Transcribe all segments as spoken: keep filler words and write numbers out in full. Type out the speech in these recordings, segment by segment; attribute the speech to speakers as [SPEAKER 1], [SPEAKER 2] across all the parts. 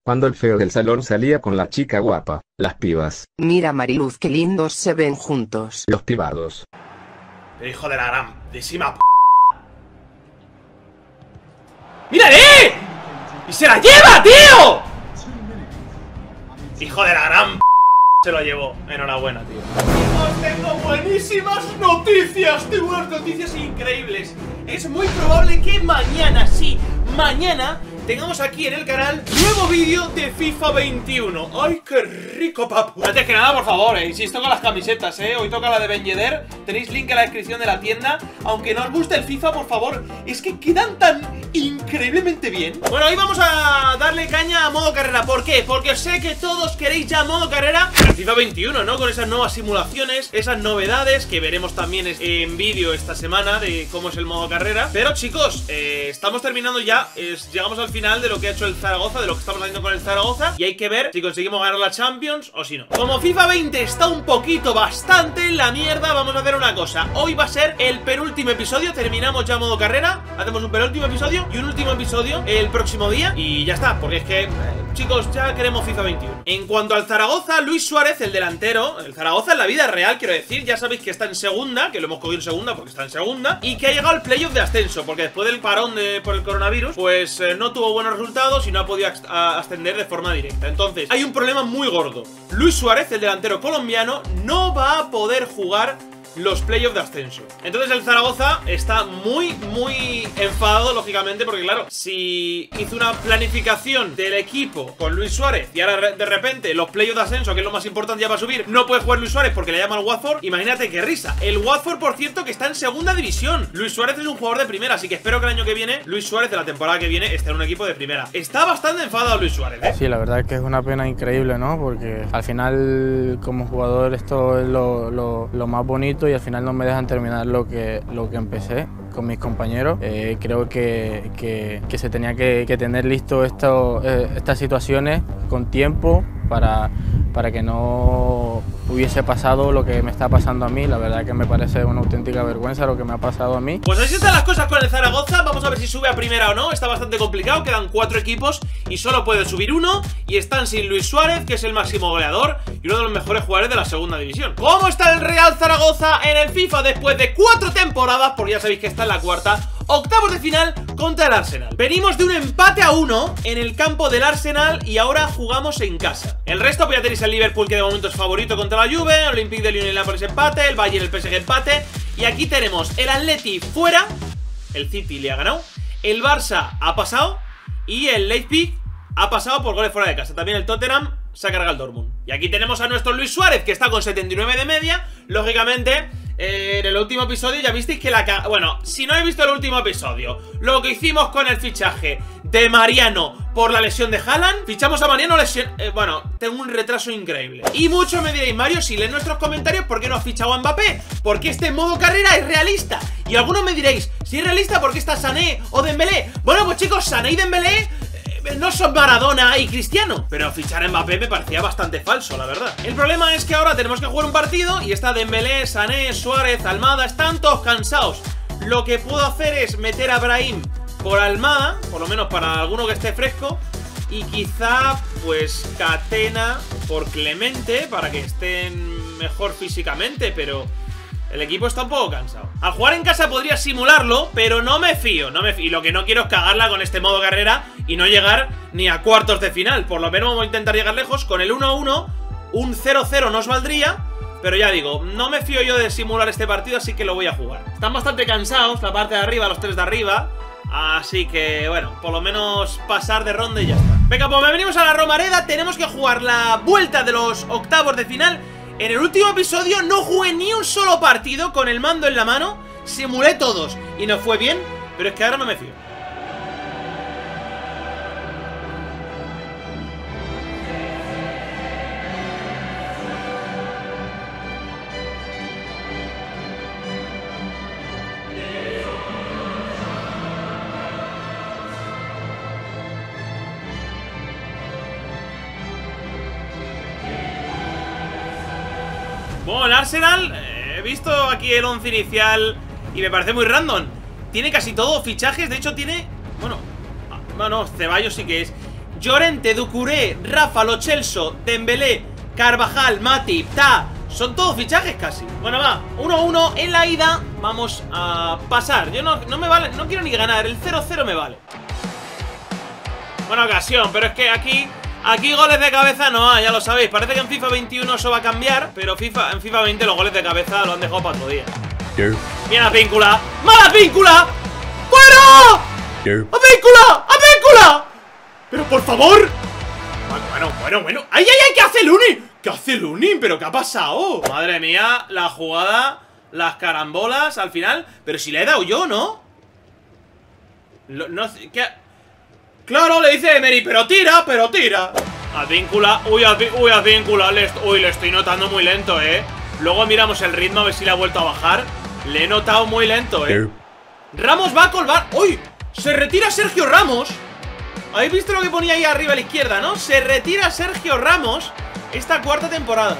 [SPEAKER 1] Cuando el feo del salón salía con la chica guapa, las pibas.
[SPEAKER 2] Mira Mariluz, qué lindos se ven juntos.
[SPEAKER 1] Los pibados.
[SPEAKER 3] El hijo de la grandísima p... ¡Mírale! ¡Y se la lleva, tío! Hijo de la gran p... se lo llevó. Enhorabuena, tío. Os tengo buenísimas noticias. Tengo unas noticias increíbles. Es muy probable que mañana, sí, mañana tengamos aquí en el canal nuevo vídeo de FIFA veintiuno. ¡Ay, qué rico, papu! Antes que nada, por favor, eh, insisto con las camisetas, eh hoy toca la de Ben Yedder. Tenéis link en la descripción de la tienda. Aunque no os guste el FIFA, por favor, es que quedan tan increíblemente bien. Bueno, hoy vamos a darle caña a modo carrera. ¿Por qué? Porque sé que todos queréis ya modo carrera en FIFA veintiuno, ¿no? Con esas nuevas simulaciones, esas novedades que veremos también en vídeo esta semana de cómo es el modo carrera. Pero chicos, eh, estamos terminando ya, es, llegamos al final de lo que ha hecho el Zaragoza, de lo que estamos haciendo con el Zaragoza, y hay que ver si conseguimos ganar la Champions o si no. Como FIFA veinte está un poquito bastante en la mierda, vamos a hacer una cosa. Hoy va a ser el penúltimo episodio, terminamos ya modo carrera, hacemos un penúltimo episodio y un último episodio el próximo día y ya está, porque es que, eh, chicos, ya queremos FIFA veintiuno. En cuanto al Zaragoza, Luis Suárez, el delantero, el Zaragoza en la vida real, quiero decir, ya sabéis que está en segunda, que lo hemos cogido en segunda porque está en segunda, y que ha llegado al playoff de ascenso, porque después del parón de, por el coronavirus, pues eh, no tuvo buenos resultados y no ha podido ascender de forma directa. Entonces, hay un problema muy gordo. Luis Suárez, el delantero colombiano, no va a poder jugar los playoffs de ascenso. Entonces el Zaragoza está muy, muy enfadado, lógicamente, porque claro, si hizo una planificación del equipo con Luis Suárez y ahora de repente los playoffs de ascenso, que es lo más importante ya para subir, no puede jugar Luis Suárez porque le llama al Watford, imagínate qué risa. El Watford, por cierto, que está en segunda división. Luis Suárez es un jugador de primera, así que espero que el año que viene, Luis Suárez de la temporada que viene, esté en un equipo de primera. Está bastante enfadado Luis Suárez, ¿eh?
[SPEAKER 4] Sí, la verdad es que es una pena increíble, ¿no? Porque al final, como jugador, esto es lo, lo, lo más bonito y al final no me dejan terminar lo que, lo que empecé con mis compañeros. Eh, creo que, que, que se tenía que, que tener listo esto, eh, estas situaciones con tiempo para, para que no hubiese pasado lo que me está pasando a mí. La verdad que me parece una auténtica vergüenza lo que me ha pasado a mí.
[SPEAKER 3] Pues así están las cosas con el Zaragoza. Vamos a ver si sube a primera o no. Está bastante complicado, quedan cuatro equipos y solo puede subir uno, y están sin Luis Suárez, que es el máximo goleador y uno de los mejores jugadores de la segunda división. ¿Cómo está el Real Zaragoza en el FIFA después de cuatro temporadas? Porque ya sabéis que está en la cuarta. Octavos de final contra el Arsenal. Venimos de un empate a uno en el campo del Arsenal y ahora jugamos en casa. El resto, pues ya tenéis el Liverpool, que de momento es favorito contra la Juve, el Olympique de Lyon y el Nápoles empate, el Bayern, el P S G empate, y aquí tenemos el Atleti fuera, el City le ha ganado, el Barça ha pasado y el Leipzig ha pasado por goles fuera de casa. También el Tottenham se ha cargado el Dortmund. Y aquí tenemos a nuestro Luis Suárez, que está con setenta y nueve de media. Lógicamente, eh, en el último episodio ya visteis que la... Bueno, si no habéis visto el último episodio, lo que hicimos con el fichaje de Mariano por la lesión de Haaland, fichamos a Mariano lesión... Eh, bueno, tengo un retraso increíble. Y muchos me diréis, Mario, si lees nuestros comentarios, ¿por qué no has fichado a Mbappé? Porque este modo carrera es realista. Y algunos me diréis, si es realista, ¿por qué está Sané o Dembélé? Bueno, pues chicos, Sané y Dembélé no son Maradona y Cristiano, pero fichar a Mbappé me parecía bastante falso, la verdad. El problema es que ahora tenemos que jugar un partido y está Dembélé, Sané, Suárez, Almada, están todos cansados. Lo que puedo hacer es meter a Brahim por Almada, por lo menos para alguno que esté fresco, y quizá pues Catena por Clemente para que estén mejor físicamente, pero el equipo está un poco cansado. Al jugar en casa podría simularlo, pero no me fío, no me fío. Y lo que no quiero es cagarla con este modo carrera y no llegar ni a cuartos de final. Por lo menos vamos a intentar llegar lejos. Con el uno a uno, un cero cero nos valdría, pero ya digo, no me fío yo de simular este partido, así que lo voy a jugar. Están bastante cansados, la parte de arriba, los tres de arriba, así que, bueno, por lo menos pasar de ronda y ya está. Venga, pues venimos a la Romareda. Tenemos que jugar la vuelta de los octavos de final. En el último episodio no jugué ni un solo partido con el mando en la mano. Simulé todos y no fue bien, pero es que ahora no me fío. Bueno, el Arsenal, eh, he visto aquí el once inicial y me parece muy random. Tiene casi todo fichajes, de hecho tiene... Bueno, bueno, Ceballos sí que es. Llorente, Doucouré, Rafa, Lo Celso, Dembélé, Carvajal, Matip, Ta. Son todos fichajes casi. Bueno, va, uno uno en la ida. Vamos a pasar. Yo no, no me vale, no quiero ni ganar. El cero cero me vale. Buena ocasión, pero es que aquí Aquí goles de cabeza no hay, ya lo sabéis. Parece que en FIFA veintiuno eso va a cambiar, pero FIFA, en FIFA veinte los goles de cabeza lo han dejado para otro día. Bien, Advíncula. ¡Mala Advíncula! ¡Fuera! ¡Advíncula! ¡Advíncula! Pero por favor. Bueno, bueno, bueno. ¡Ay, ay, ay! ¿Qué hace Lunin? ¿Qué hace Lunin? ¿Pero qué ha pasado? Madre mía, la jugada, las carambolas al final. Pero si le he dado yo, ¿no? Lo, no ¿qué? Claro, le dice Emery, pero tira, pero tira. Advíncula, uy, adví, uy, Advíncula le Uy, le estoy notando muy lento, eh. Luego miramos el ritmo a ver si le ha vuelto a bajar. Le he notado muy lento, eh. Ramos va a colgar. ¡Uy! Se retira Sergio Ramos. ¿Habéis visto lo que ponía ahí arriba a la izquierda, no? Se retira Sergio Ramos esta cuarta temporada.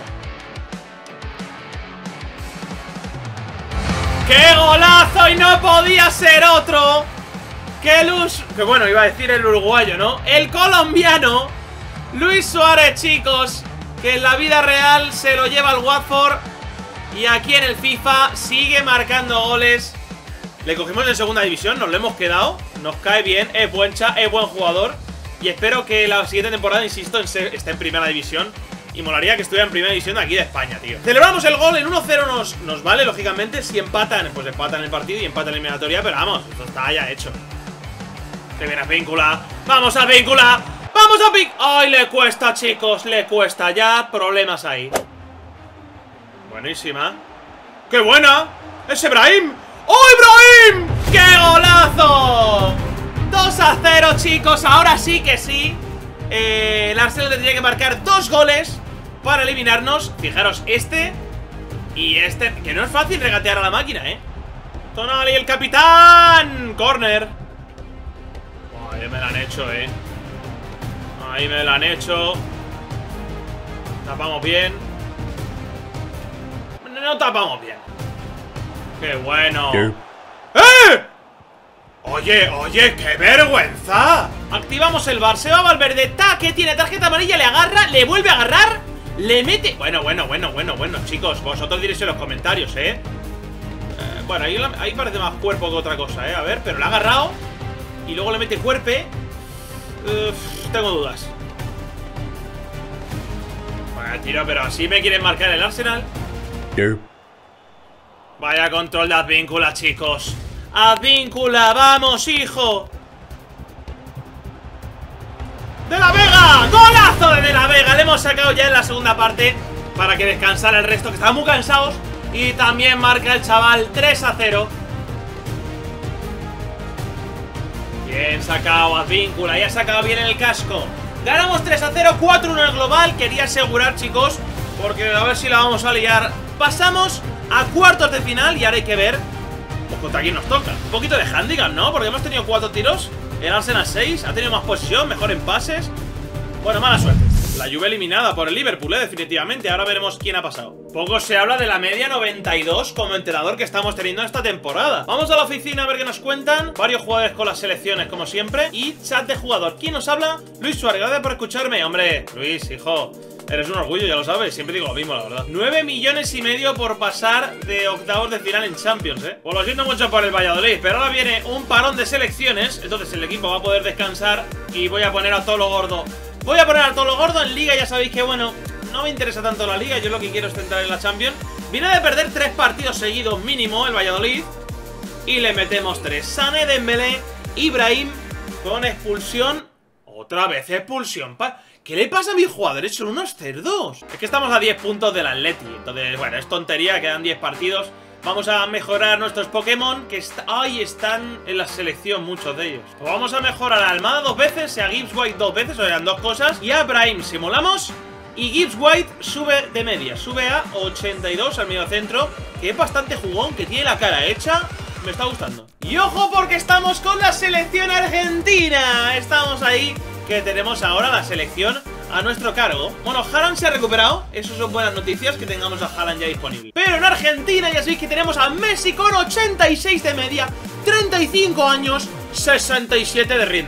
[SPEAKER 3] ¡Qué golazo! Y no podía ser otro. ¡Qué luz! Que bueno, iba a decir el uruguayo, ¿no? El colombiano Luis Suárez, chicos, que en la vida real se lo lleva al Watford y aquí en el FIFA sigue marcando goles. Le cogimos en segunda división, nos lo hemos quedado. Nos cae bien, es buen cha, es buen jugador. Y espero que la siguiente temporada, insisto, en ser, esté en primera división. Y molaría que estuviera en primera división de aquí de España, tío. Celebramos el gol, en uno cero nos, nos vale, lógicamente. Si empatan, pues empatan el partido y empatan la eliminatoria. Pero vamos, esto está ya hecho. Que viene Advíncula. ¡Vamos, Advíncula! ¡Vamos, Advíncula! ¡Ay, le cuesta, chicos! Le cuesta, ya problemas ahí. Buenísima. ¡Qué buena! ¡Es Ibrahim! ¡Oh, Ibrahim! ¡Qué golazo! dos a cero, chicos. Ahora sí que sí. Eh, el Arsenal tendría que marcar dos goles para eliminarnos. Fijaros, este y este. Que no es fácil regatear a la máquina, ¿eh? Tonali, el capitán. Corner. Oh, ahí me la han hecho, ¿eh? Ahí me la han hecho. Tapamos bien. No tapamos bien. ¡Qué bueno! ¡Eh! Oye, oye, qué vergüenza. Activamos el bar, se va Valverde. Ta, que tiene tarjeta amarilla, le agarra, le vuelve a agarrar, le mete. Bueno, bueno, bueno, bueno, bueno, chicos, vosotros diréis en los comentarios, ¿eh? eh bueno, ahí, ahí parece más cuerpo que otra cosa, ¿eh? A ver, pero le ha agarrado y luego le mete cuerpe. Uf, tengo dudas. Vaya tiro, pero así me quieren marcar el Arsenal. Vaya control de Advíncula, chicos. Advíncula, vamos, hijo. ¡De la Vega! ¡Golazo de De la Vega! Le hemos sacado ya en la segunda parte para que descansara el resto, que estaban muy cansados. Y también marca el chaval tres a cero. Bien sacado Advíncula, ya ha sacado bien el casco. Ganamos tres a cero, cuatro uno en el global. Quería asegurar, chicos, porque a ver si la vamos a liar. Pasamos a cuartos de final y ahora hay que ver pues contra quién nos toca. Un poquito de handicap, ¿no? Porque hemos tenido cuatro tiros. El Arsenal seis, ha tenido más posesión, mejor en pases. Bueno, mala suerte. La Juve eliminada por el Liverpool, ¿eh? Definitivamente. Ahora veremos quién ha pasado. Poco se habla de la media noventa y dos como entrenador que estamos teniendo esta temporada. Vamos a la oficina a ver qué nos cuentan. Varios jugadores con las selecciones, como siempre. Y chat de jugador. ¿Quién nos habla? Luis Suárez, gracias por escucharme. Hombre, Luis, hijo, eres un orgullo, ya lo sabes. Siempre digo lo mismo, la verdad. nueve millones y medio por pasar de octavos de final en Champions, ¿eh? Pues lo siento mucho por el Valladolid, pero ahora viene un parón de selecciones. Entonces el equipo va a poder descansar. Y voy a poner a todo lo gordo. Voy a poner a todo lo gordo en Liga. Ya sabéis que, bueno, no me interesa tanto la Liga. Yo lo que quiero es centrar en la Champions. Viene de perder tres partidos seguidos mínimo el Valladolid. Y le metemos tres. Sané, Dembélé, Ibrahim con expulsión. Otra vez expulsión. ¿Qué le pasa a mis jugadores? Son unos cerdos. Es que estamos a diez puntos del Atleti. Entonces, bueno, es tontería, quedan diez partidos. Vamos a mejorar nuestros Pokémon que está... Ay, están en la selección muchos de ellos. Pues vamos a mejorar a Almada dos veces, a Gibbs White dos veces, o eran dos cosas. Y a Brahim simulamos. Y Gibbs White sube de media, sube a ochenta y dos al medio centro, que es bastante jugón, que tiene la cara hecha. Me está gustando. Y ojo porque estamos con la selección argentina. Estamos ahí, que tenemos ahora la selección a nuestro cargo. Bueno, Haaland se ha recuperado. Eso son buenas noticias, que tengamos a Haaland ya disponible. Pero en Argentina ya sabéis que tenemos a Messi con ochenta y seis de media, treinta y cinco años, sesenta y siete de ritmo.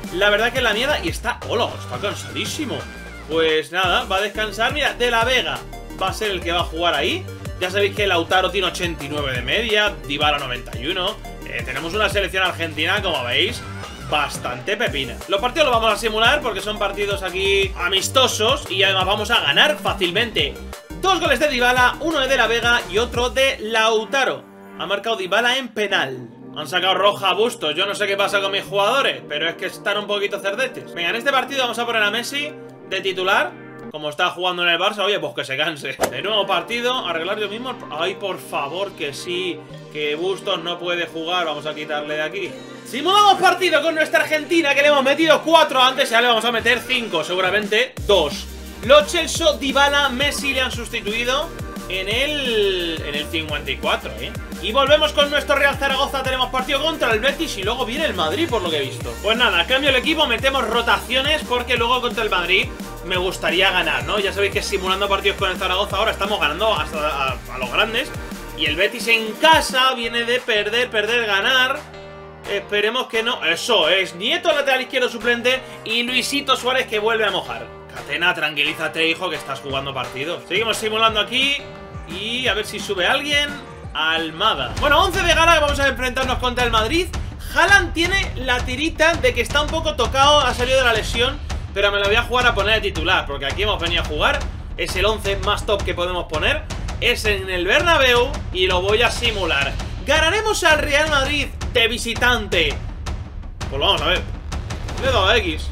[SPEAKER 3] la verdad que la mierda. Y está, hola, está cansadísimo. Pues nada, va a descansar. Mira, De la Vega va a ser el que va a jugar ahí. Ya sabéis que Lautaro tiene ochenta y nueve de media, Dybala noventa y uno. eh, Tenemos una selección argentina, como veis, bastante pepina. Los partidos los vamos a simular porque son partidos aquí amistosos. Y además vamos a ganar fácilmente. Dos goles de Dybala, uno de De la Vega y otro de Lautaro. Ha marcado Dybala en penal. Han sacado roja a Bustos. Yo no sé qué pasa con mis jugadores, pero es que están un poquito cerdetes. Venga, en este partido vamos a poner a Messi de titular. Como está jugando en el Barça, oye, pues que se canse. De nuevo partido, arreglar yo mismo. Ay, por favor, que sí. Que Bustos no puede jugar, vamos a quitarle de aquí. Simulamos partido con nuestra Argentina, que le hemos metido cuatro antes. Ya le vamos a meter cinco, seguramente dos. Lo Celso, Dybala, Messi le han sustituido en el, en el cincuenta y cuatro, ¿eh? Y volvemos con nuestro Real Zaragoza. Tenemos partido contra el Betis y luego viene el Madrid, por lo que he visto. Pues nada, cambio el equipo, metemos rotaciones porque luego contra el Madrid me gustaría ganar, ¿no? Ya sabéis que simulando partidos con el Zaragoza ahora estamos ganando hasta a, a los grandes. Y el Betis en casa viene de perder, perder, ganar. Esperemos que no. Eso es, Nieto lateral izquierdo suplente y Luisito Suárez que vuelve a mojar. Catena, tranquilízate, hijo, que estás jugando partidos. Seguimos simulando aquí y a ver si sube alguien. Almada. Bueno, once de gala, vamos a enfrentarnos contra el Madrid. Haaland tiene la tirita de que está un poco tocado, ha salido de la lesión, pero me la voy a jugar a poner de titular, porque aquí hemos venido a jugar. Es el once más top que podemos poner. Es en el Bernabéu y lo voy a simular. ¿Ganaremos al Real Madrid de visitante? Pues vamos a ver. Le he dado a X.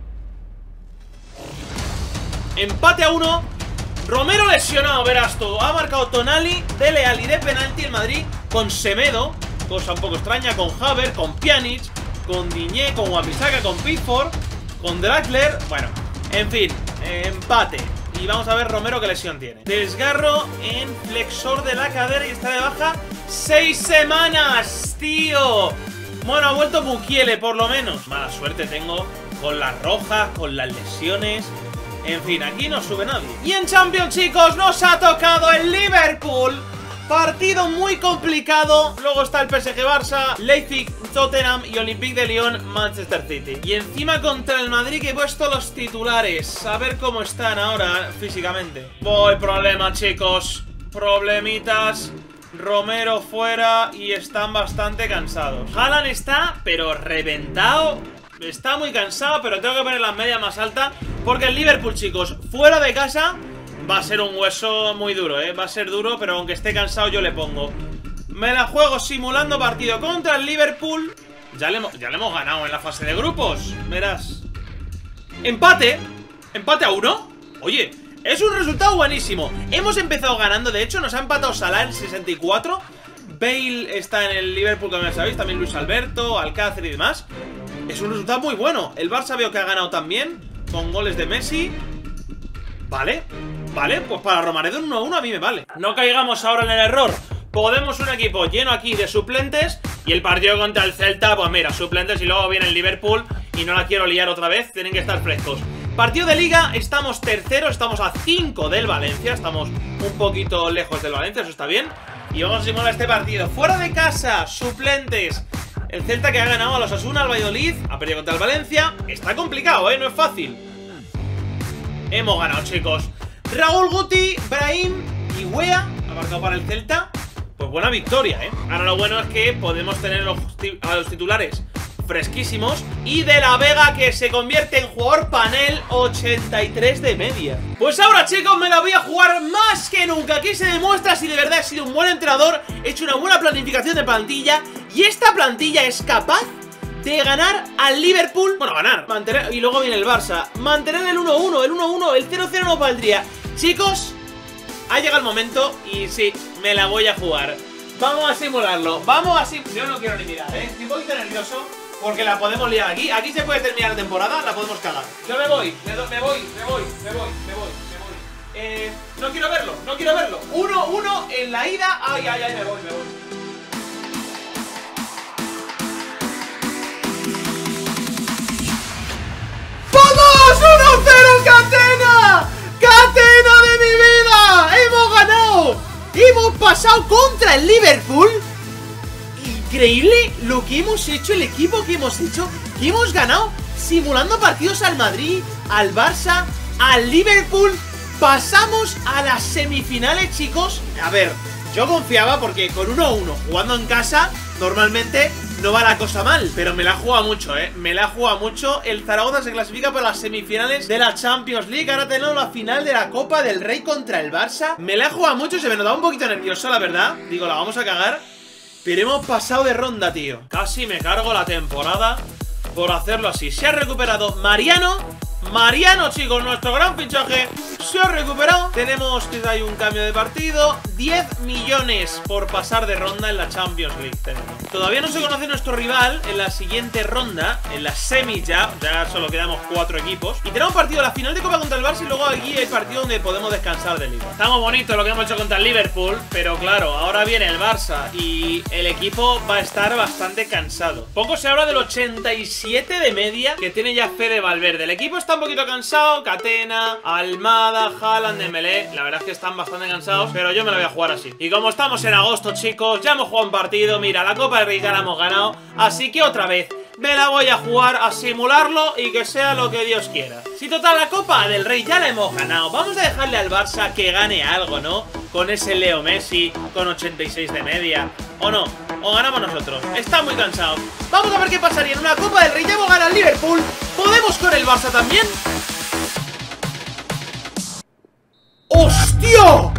[SPEAKER 3] Empate a uno. Romero lesionado, verás tú. Ha marcado Tonali, Dele Alli de penalti el Madrid con Semedo. Cosa un poco extraña, con Havertz, con Pjanic, con Diñé, con Wan-Bissaka, con Pickford, con Draxler. Bueno, en fin, eh, empate. Y vamos a ver Romero qué lesión tiene. Desgarro en flexor de la cadera y está de baja seis semanas, tío. Bueno, ha vuelto Mukiele por lo menos. Mala suerte tengo con las rojas, con las lesiones. En fin, aquí no sube nadie. Y en Champions, chicos, nos ha tocado el Liverpool. Partido muy complicado. Luego está el P S G Barça, Leipzig, Tottenham y Olympique de Lyon, Manchester City. Y encima contra el Madrid que he puesto los titulares. A ver cómo están ahora físicamente. Voy, problema, chicos. Problemitas. Romero fuera y están bastante cansados. Haaland está, pero reventado. Está muy cansado, pero tengo que poner las medias más altas. Porque el Liverpool, chicos, fuera de casa va a ser un hueso muy duro, ¿eh? Va a ser duro, pero aunque esté cansado yo le pongo. Me la juego simulando partido contra el Liverpool. Ya le, ya le hemos ganado en la fase de grupos. Verás. Empate. Empate a uno. Oye, es un resultado buenísimo. Hemos empezado ganando, de hecho nos ha empatado Salah en sesenta y cuatro. Bale está en el Liverpool, como ya sabéis. También Luis Alberto, Alcácer y demás. Es un resultado muy bueno. El Barça veo que ha ganado también, con goles de Messi. Vale, vale, pues para Romaredo un uno a uno a mí me vale. No caigamos ahora en el error. Podemos un equipo lleno aquí de suplentes. Y el partido contra el Celta, pues mira, suplentes y luego viene el Liverpool. Y no la quiero liar otra vez, tienen que estar frescos. Partido de Liga, estamos terceros, estamos a cinco del Valencia. Estamos un poquito lejos del Valencia, eso está bien. Y vamos a simular este partido. Fuera de casa, suplentes. El Celta que ha ganado a los Osasuna, al Valladolid, ha perdido contra el Valencia. Está complicado, ¿eh? No es fácil. Hemos ganado, chicos. Raúl, Guti, Brahim y Wea ha marcado para el Celta. Pues buena victoria, ¿eh? Ahora lo bueno es que podemos tener los a los titulares fresquísimos. Y De la Vega que se convierte en jugador panel, ochenta y tres de media. Pues ahora, chicos, me la voy a jugar más que nunca. Aquí se demuestra si de verdad he sido un buen entrenador, he hecho una buena planificación de plantilla. Y esta plantilla es capaz de ganar al Liverpool. Bueno, ganar, mantener, y luego viene el Barça. Mantener el uno uno, el uno uno, el cero cero no valdría. Chicos, ha llegado el momento y sí, me la voy a jugar. Vamos a simularlo, vamos a simularlo. Yo no quiero ni mirar, ¿eh? Estoy un poquito nervioso porque la podemos liar aquí. Aquí se puede terminar la temporada, la podemos cagar. Yo me voy, me, do, me voy, me voy, me voy, me voy, me voy. Eh, no quiero verlo, no quiero verlo. uno uno en la ida. Ay, ay, ay, me voy, me voy. uno cero, Catena. Catena de mi vida. Hemos ganado. Hemos pasado contra el Liverpool. Increíble lo que hemos hecho, el equipo que hemos hecho. Que hemos ganado simulando partidos al Madrid, al Barça, al Liverpool. Pasamos a las semifinales, chicos. A ver, yo confiaba porque con uno a uno jugando en casa normalmente no va la cosa mal, pero me la juega mucho, eh Me la juega mucho. El Zaragoza se clasifica para las semifinales de la Champions League. Ahora tenemos la final de la Copa del Rey contra el Barça. Me la juega mucho, se me notaba un poquito nervioso, la verdad. Digo, la vamos a cagar, pero hemos pasado de ronda, tío. Casi me cargo la temporada por hacerlo así. Se ha recuperado Mariano Mariano, chicos, nuestro gran fichaje se ha recuperado. Tenemos que hay un cambio de partido. diez millones por pasar de ronda en la Champions League tenemos. Todavía no se conoce nuestro rival en la siguiente ronda, en la semi ya. Ya solo quedamos cuatro equipos. Y tenemos partido la final de Copa contra el Barça. Y luego aquí hay partido donde podemos descansar de liga. Está muy bonito lo que hemos hecho contra el Liverpool, pero claro, ahora viene el Barça y el equipo va a estar bastante cansado. Poco se habla del ochenta y siete de media que tiene ya Fede Valverde. El equipo está un poquito cansado. Catena, Almada, Haaland, Dembélé. La verdad es que están bastante cansados, pero yo me lo voy a jugar así. Y como estamos en agosto, chicos, ya hemos jugado un partido. Mira, la Copa del Rey ya la hemos ganado, así que otra vez me la voy a jugar, a simularlo y que sea lo que Dios quiera. Si total, la Copa del Rey ya la hemos ganado, vamos a dejarle al Barça que gane algo, ¿no? Con ese Leo Messi, con ochenta y seis de media. ¿O no? ¿O ganamos nosotros? Está muy cansado. Vamos a ver qué pasaría en una Copa del Rey. Ya hemos ganado al Liverpool. ¿Podemos con el Barça también? ¡Hostia!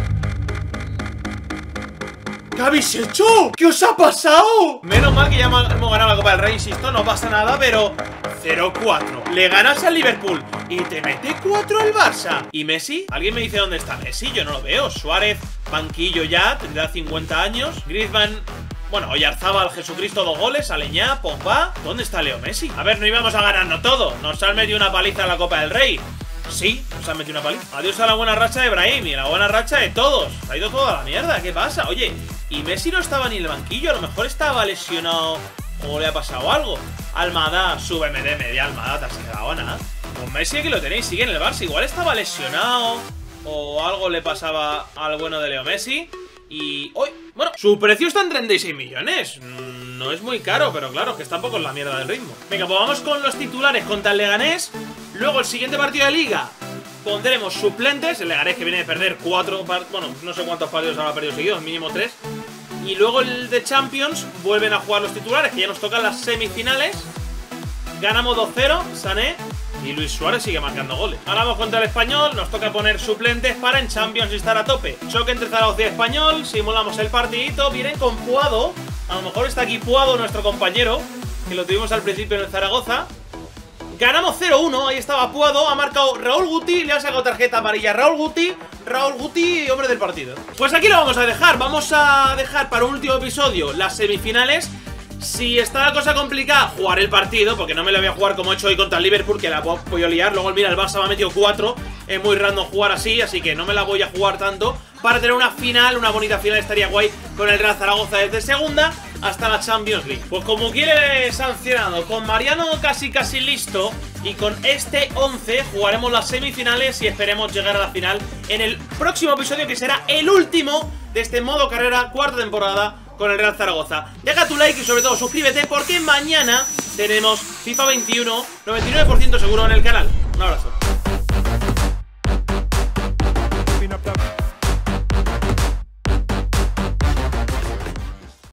[SPEAKER 3] ¿Qué habéis hecho? ¿Qué os ha pasado? Menos mal que ya hemos ganado la Copa del Rey. Insisto, no pasa nada, pero cero cuatro. Le ganas al Liverpool y te mete cuatro el Barça. ¿Y Messi? ¿Alguien me dice dónde está Messi? Yo no lo veo. Suárez, banquillo ya, tendrá cincuenta años. Griezmann, bueno, Oyarzábal, Jesucristo, dos goles. Aleñá, Pogba. ¿Dónde está Leo Messi? A ver, no íbamos a ganarnos todo. Nos han metido una paliza en la Copa del Rey. Sí, nos han metido una paliza. Adiós a la buena racha de Brahim y a la buena racha de todos. Se ha ido toda la mierda, ¿qué pasa? Oye, y Messi no estaba ni en el banquillo. A lo mejor estaba lesionado o le ha pasado algo. Almada, súbeme de media. Almada, te has quedado nada. Con Messi aquí lo tenéis, sigue en el Barça. Igual estaba lesionado o algo le pasaba al bueno de Leo Messi. Y... hoy, bueno, su precio está en treinta y seis millones. No es muy caro, pero claro, que está un poco en la mierda del ritmo. Venga, pues vamos con los titulares contra el Leganés. Luego el siguiente partido de Liga pondremos suplentes. El Leganés que viene de perder cuatro, bueno, no sé cuántos partidos habrá perdido seguidos, mínimo tres. Y luego el de Champions vuelven a jugar los titulares, que ya nos tocan las semifinales. Ganamos dos cero, Sané. Y Luis Suárez sigue marcando goles. Ahora vamos contra el Español, nos toca poner suplentes para en Champions estar a tope. Choque entre Zaragoza y Español, simulamos el partidito. Vienen con Puado, a lo mejor está aquí Puado, nuestro compañero, que lo tuvimos al principio en el Zaragoza. Ganamos cero uno, ahí estaba Puado, ha marcado Raúl Guti, le ha sacado tarjeta amarilla Raúl Guti. Raúl Guti, hombre del partido. Pues aquí lo vamos a dejar, vamos a dejar para un último episodio las semifinales. Si está la cosa complicada, jugar el partido, porque no me lo voy a jugar como he hecho hoy contra el Liverpool, que la voy a liar. Luego mira, el Barça me ha metido cuatro. Es muy random jugar así, así que no me la voy a jugar tanto. Para tener una final, una bonita final, estaría guay con el Real Zaragoza desde segunda hasta la Champions League. Pues como quiere sancionado, con Mariano casi casi listo, y con este once jugaremos las semifinales y esperemos llegar a la final en el próximo episodio, que será el último de este modo carrera, cuarta temporada con el Real Zaragoza. Deja tu like y sobre todo suscríbete, porque mañana tenemos FIFA veintiuno, noventa y nueve por ciento seguro en el canal. Un abrazo.